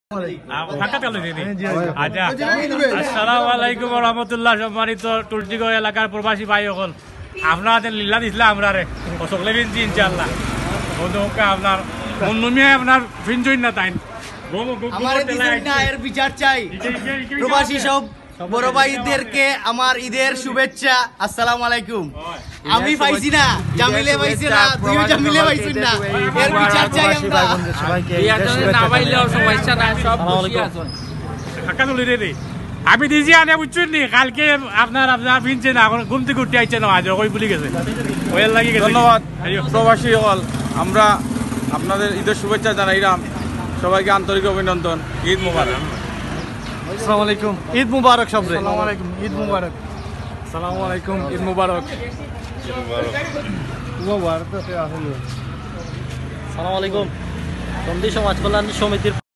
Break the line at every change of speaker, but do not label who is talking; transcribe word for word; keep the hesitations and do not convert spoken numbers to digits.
আসসালামাইকুম রহমতুল্লাহ। সম্মানিত টুলটিগড় এলাকার প্রবাসী ভাই সকল, আপনাদের লীলা দিছিলাম আমরা রে সকলে ফিনছি ইনশাল্লাহ। আপনার মনমিয়া আপনার ফিনজই না তাই
বিচার চাই। প্রবাসী সব বড় ভাইদেরকে আমার ঈদের শুভেচ্ছা। আসসালামু আলাইকুম। আমি পাইছি না, জামিলে পাইছি না, তুইও জামিলে পাইছিস না, এর বিচার চাই আমরা।
না পাইলেও সমস্যা নাই, সব খুশি আছেন।
আমি দিছি আনে বুঝছেন নি, কালকে আপনার আপনার ফিনছে না, এখন ঘুম থেকে উঠে আইছে না, আজ ওই ভুলে গেছে, ওই লাগি গেছে।
ধন্যবাদ প্রবাসী সকল, আমরা আপনাদের ঈদের শুভেচ্ছা জানাইলাম, সবাইকে আন্তরিক অভিনন্দন। ঈদ মুবারক।
আসসালামু আলাইকুম, ঈদ মুবারক সবরে। আসসালামু আলাইকুম, ঈদ মুবারক।
আসসালামু আলাইকুম, ঈদ মুবারক।
আসসালামু আলাইকুম। সন্ধি সমাজ কল্যাণ সমিতির